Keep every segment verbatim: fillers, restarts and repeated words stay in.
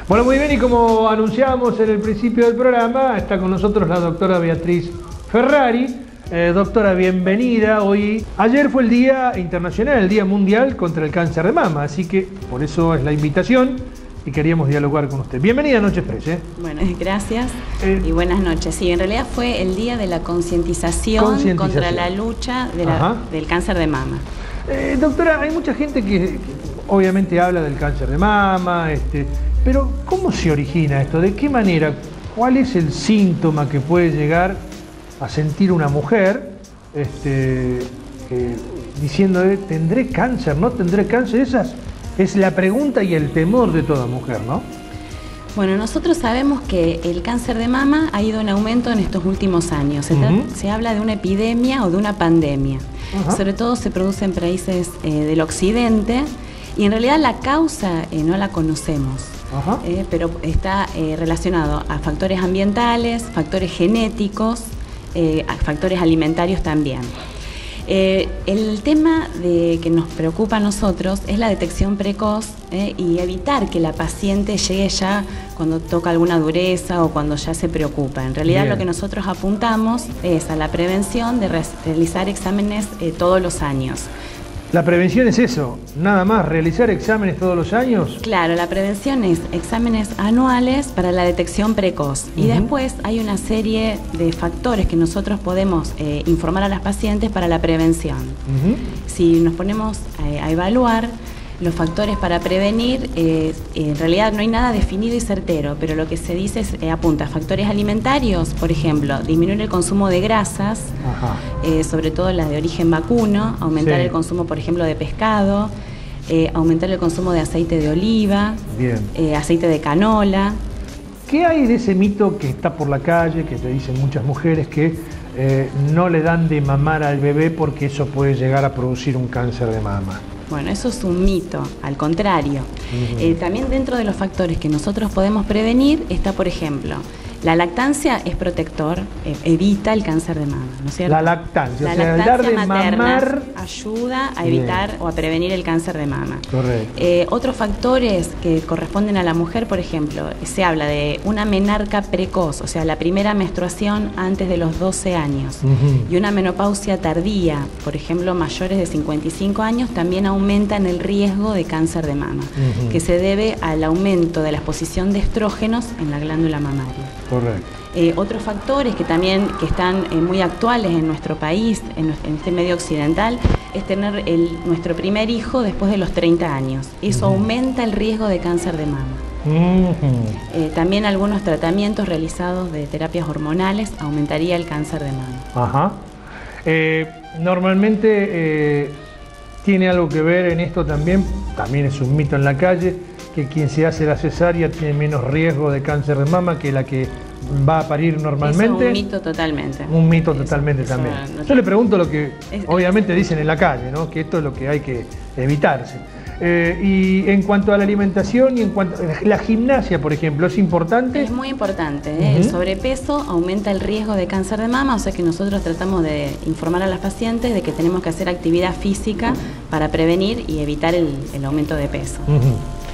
Bueno, muy bien, y como anunciábamos en el principio del programa, está con nosotros la doctora Beatriz Ferrari. Eh, doctora, bienvenida. Hoy, ayer fue el Día Internacional, el Día Mundial contra el Cáncer de Mama, así que por eso es la invitación y queríamos dialogar con usted. Bienvenida a Noche Express. ¿eh? Bueno, gracias eh, y buenas noches. Sí, en realidad fue el Día de la concientización, concientización. contra la lucha de la, del cáncer de mama. Eh, doctora, hay mucha gente que, que obviamente habla del cáncer de mama, este, pero ¿cómo se origina esto? ¿De qué manera? ¿Cuál es el síntoma que puede llegar a sentir una mujer este, eh, diciendo, eh, ¿tendré cáncer? ¿No tendré cáncer? Esa es la pregunta y el temor de toda mujer, ¿no? Bueno, nosotros sabemos que el cáncer de mama ha ido en aumento en estos últimos años. Se, uh-huh. se habla de una epidemia o de una pandemia. Uh-huh. Sobre todo se produce en países eh, del occidente y en realidad la causa eh, no la conocemos. Uh-huh. eh, pero está eh, relacionado a factores ambientales, factores genéticos, eh, a factores alimentarios también. Eh, el tema de, que nos preocupa a nosotros es la detección precoz eh, y evitar que la paciente llegue ya cuando toca alguna dureza o cuando ya se preocupa. En realidad Bien. Lo que nosotros apuntamos es a la prevención de re realizar exámenes eh, todos los años. ¿La prevención es eso? ¿Nada más realizar exámenes todos los años? Claro, la prevención es exámenes anuales para la detección precoz. Uh-huh. Y después hay una serie de factores que nosotros podemos eh, informar a las pacientes para la prevención. Uh-huh. Si nos ponemos a, a evaluar los factores para prevenir, eh, en realidad no hay nada definido y certero, pero lo que se dice es, eh, apunta a factores alimentarios, por ejemplo, disminuir el consumo de grasas, eh, sobre todo las de origen vacuno, aumentar sí. el consumo, por ejemplo, de pescado, eh, aumentar el consumo de aceite de oliva, eh, aceite de canola. ¿Qué hay de ese mito que está por la calle, que te dicen muchas mujeres que eh, no le dan de mamar al bebé porque eso puede llegar a producir un cáncer de mama? Bueno, eso es un mito, al contrario. Uh-huh. eh, también dentro de los factores que nosotros podemos prevenir está, por ejemplo, la lactancia es protector, eh, evita el cáncer de mama, ¿no es cierto? La lactancia, la o sea, lactancia el dar de materna mamar ayuda a evitar Bien. o a prevenir el cáncer de mama. Correcto. Eh, otros factores que corresponden a la mujer, por ejemplo, se habla de una menarca precoz, o sea, la primera menstruación antes de los doce años, uh-huh. y una menopausia tardía, por ejemplo, mayores de cincuenta y cinco años, también aumentan el riesgo de cáncer de mama, uh-huh. que se debe al aumento de la exposición de estrógenos en la glándula mamaria. Correcto. Eh, otros factores que también que están eh, muy actuales en nuestro país, en, en este medio occidental, es tener el, nuestro primer hijo después de los treinta años. Eso uh-huh. aumenta el riesgo de cáncer de mama. Uh-huh. eh, también algunos tratamientos realizados de terapias hormonales aumentaría el cáncer de mama. Ajá. Eh, normalmente eh, tiene algo que ver en esto también, también es un mito en la calle, que quien se hace la cesárea tiene menos riesgo de cáncer de mama que la que va a parir normalmente. Eso es un mito totalmente. Un mito eso, totalmente eso, también. Eso no Yo le pregunto lo que es, obviamente dicen en la calle, ¿no? Que esto es lo que hay que evitarse. Eh, y en cuanto a la alimentación y en cuanto a la gimnasia, por ejemplo, ¿es importante? Es muy importante. ¿eh? Uh-huh. El sobrepeso aumenta el riesgo de cáncer de mama, o sea que nosotros tratamos de informar a las pacientes de que tenemos que hacer actividad física para prevenir y evitar el, el aumento de peso. Uh-huh.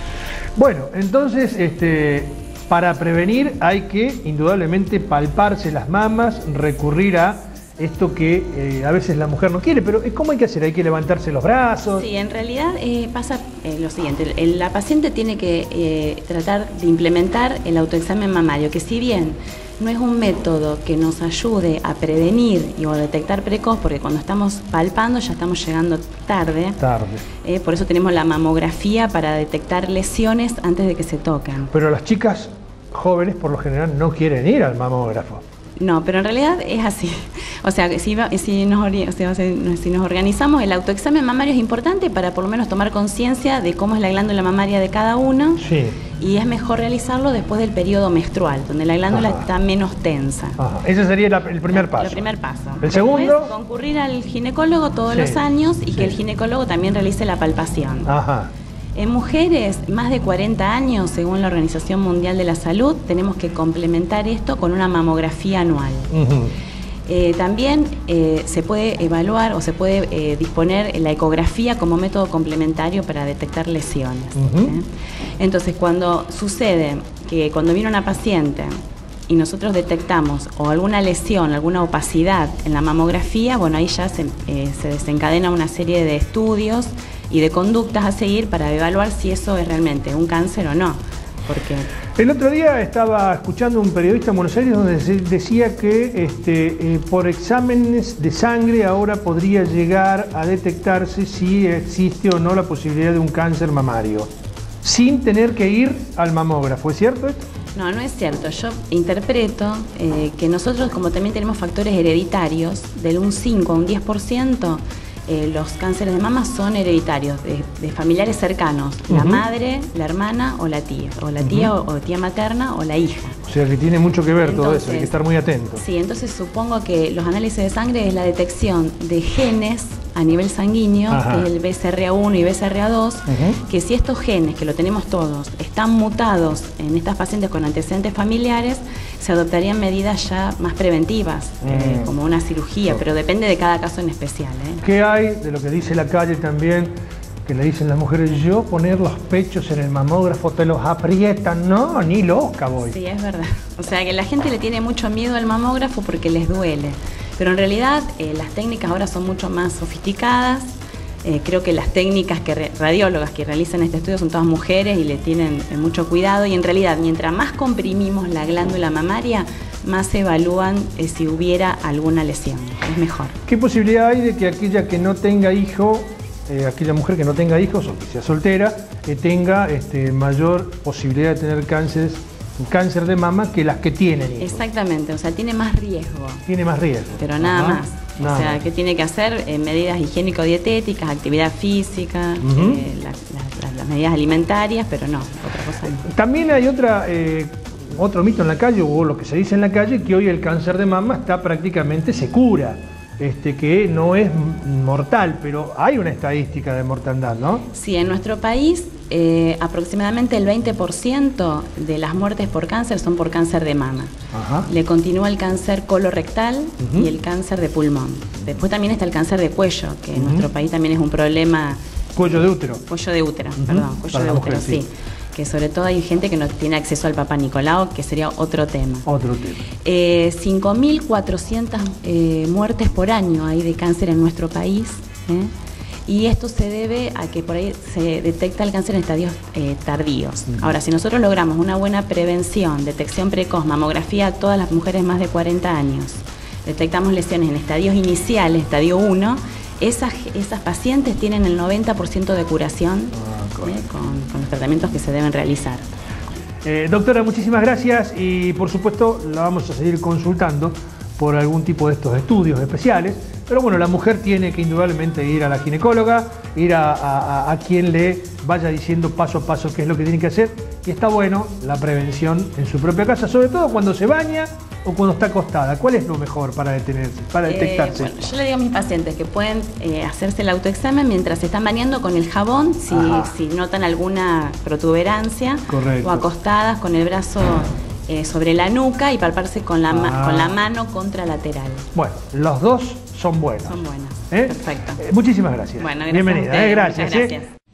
Bueno, entonces, este, para prevenir hay que indudablemente palparse las mamas, recurrir a esto que eh, a veces la mujer no quiere, pero ¿cómo hay que hacer? ¿Hay que levantarse los brazos? Sí, en realidad eh, pasa eh, lo siguiente, el, la paciente tiene que eh, tratar de implementar el autoexamen mamario, que si bien no es un método que nos ayude a prevenir y o a detectar precoz, porque cuando estamos palpando ya estamos llegando tarde. Tarde. Eh, por eso tenemos la mamografía para detectar lesiones antes de que se toquen. Pero las chicas jóvenes por lo general no quieren ir al mamógrafo. No, pero en realidad es así. O sea, si, si, nos, o sea, si nos organizamos, el autoexamen mamario es importante para por lo menos tomar conciencia de cómo es la glándula mamaria de cada uno. Sí. Y es mejor realizarlo después del periodo menstrual, donde la glándula Ajá. está menos tensa. Ajá. Ese sería la, el primer paso. El primer paso. El segundo. Después, concurrir al ginecólogo todos sí. los años y sí. que el ginecólogo también realice la palpación. Ajá. En mujeres más de cuarenta años, según la Organización Mundial de la Salud, tenemos que complementar esto con una mamografía anual. Uh-huh. Eh, también eh, se puede evaluar o se puede eh, disponer la ecografía como método complementario para detectar lesiones. Uh-huh. ¿eh? Entonces, cuando sucede que cuando viene una paciente y nosotros detectamos o alguna lesión, alguna opacidad en la mamografía, bueno, ahí ya se, eh, se desencadena una serie de estudios y de conductas a seguir para evaluar si eso es realmente un cáncer o no. Porque el otro día estaba escuchando un periodista en Buenos Aires donde decía que este, eh, por exámenes de sangre ahora podría llegar a detectarse si existe o no la posibilidad de un cáncer mamario, sin tener que ir al mamógrafo. ¿Es cierto esto? No, no es cierto. Yo interpreto eh, que nosotros, como también tenemos factores hereditarios, del un cinco a un diez por ciento, eh, los cánceres de mama son hereditarios, de, de familiares cercanos, uh-huh. la madre, la hermana o la tía, o la tía uh-huh. o, o tía materna o la hija. O sea que tiene mucho que ver entonces, todo eso, hay que estar muy atento. Sí, entonces supongo que los análisis de sangre es la detección de genes a nivel sanguíneo, ajá. que es el B C R A uno y B C R A dos, uh-huh. que si estos genes, que lo tenemos todos, están mutados en estas pacientes con antecedentes familiares, se adoptarían medidas ya más preventivas, mm. eh, como una cirugía, sí. pero depende de cada caso en especial. ¿eh? ¿Qué hay de lo que dice la calle también, que le dicen las mujeres, yo poner los pechos en el mamógrafo te los aprietan? No, ni loca voy. Sí, es verdad. O sea que la gente le tiene mucho miedo al mamógrafo porque les duele. Pero en realidad eh, las técnicas ahora son mucho más sofisticadas. Eh, creo que las técnicas que re radiólogas que realizan este estudio son todas mujeres y le tienen eh, mucho cuidado. Y en realidad, mientras más comprimimos la glándula mamaria, más se evalúan eh, si hubiera alguna lesión. Es mejor. ¿Qué posibilidad hay de que aquella que no tenga hijo, eh, aquella mujer que no tenga hijos o que sea soltera, eh, tenga este, mayor posibilidad de tener cánceres? Cáncer de mama que las que tienen hijos? Exactamente, o sea, tiene más riesgo. Tiene más riesgo. Pero nada Ajá. más. Nada o sea, más. ¿Qué tiene que hacer? Eh, medidas higiénico-dietéticas, actividad física, uh-huh. eh, la, la, la, las medidas alimentarias, pero no, otra cosa no. También hay otra, eh, otro mito en la calle, o lo que se dice en la calle, que hoy el cáncer de mama está prácticamente se cura. Este, que no es mortal, pero hay una estadística de mortandad, ¿no? Sí, en nuestro país eh, aproximadamente el veinte por ciento de las muertes por cáncer son por cáncer de mama. Ajá. Le continúa el cáncer colorectal uh-huh. y el cáncer de pulmón. Después también está el cáncer de cuello, que uh-huh. en nuestro país también es un problema. Cuello de útero. Cuello de útero, uh-huh. perdón, cuello Para de útero, mujer, sí. sí. Que sobre todo hay gente que no tiene acceso al Papá Nicolau, que sería otro tema. Otro tema. Eh, cinco mil cuatrocientas eh, muertes por año hay de cáncer en nuestro país, ¿eh? Y esto se debe a que por ahí se detecta el cáncer en estadios eh, tardíos. Uh-huh. Ahora, si nosotros logramos una buena prevención, detección precoz, mamografía a todas las mujeres más de cuarenta años, detectamos lesiones en estadios iniciales, estadio uno, esas, esas pacientes tienen el noventa por ciento de curación uh-huh. eh, con, con los tratamientos que se deben realizar. Eh, doctora, muchísimas gracias y por supuesto la vamos a seguir consultando por algún tipo de estos estudios especiales. Pero bueno, la mujer tiene que indudablemente ir a la ginecóloga, ir a, a, a quien le vaya diciendo paso a paso qué es lo que tiene que hacer. Y está bueno la prevención en su propia casa, sobre todo cuando se baña o cuando está acostada. ¿Cuál es lo mejor para detenerse, para detectarse? Eh, bueno, yo le digo a mis pacientes que pueden eh, hacerse el autoexamen mientras se están bañando con el jabón, si, si notan alguna protuberancia. Correcto. O acostadas con el brazo eh, sobre la nuca y palparse con la, ma con la mano contralateral. Bueno, los dos son buenos. Son buenos. ¿Eh? Perfecto. Eh, muchísimas gracias. Bueno, gracias Bienvenida. A ustedes, eh, gracias. gracias. Eh.